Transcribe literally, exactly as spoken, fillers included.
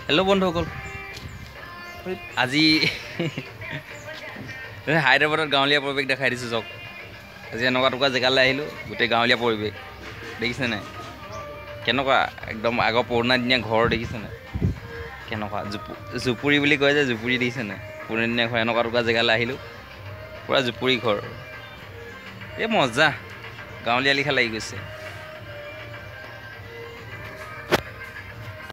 Hello' বন্ধুসকল, আজি হায়দৰাবাদত গাঁৱলীয়া পৰিৱেশ দেখাই দিছোঁ চাওক। আজি এনেকুৱা টুকুৰা জেগালৈ আহিলোঁ, গোটেই গাঁৱলীয়া পৰিৱেশ দেখিছে নাই? কেনেকুৱা একদম আগৰ পুৰণা দিনীয়া ঘৰ দেখিছে নাই? কেনেকুৱা জুপু জুপুৰি বুলি কয় যে, জুপুৰি দেখিছে নাই? পুৰণা দিনীয়া ঘৰ এনেকুৱা টুকুৰা জেগালৈ আহিলোঁ, পূৰা জুপুৰি ঘৰ। এই মজা, গাঁৱলীয়া লিখা লাগি গৈছে।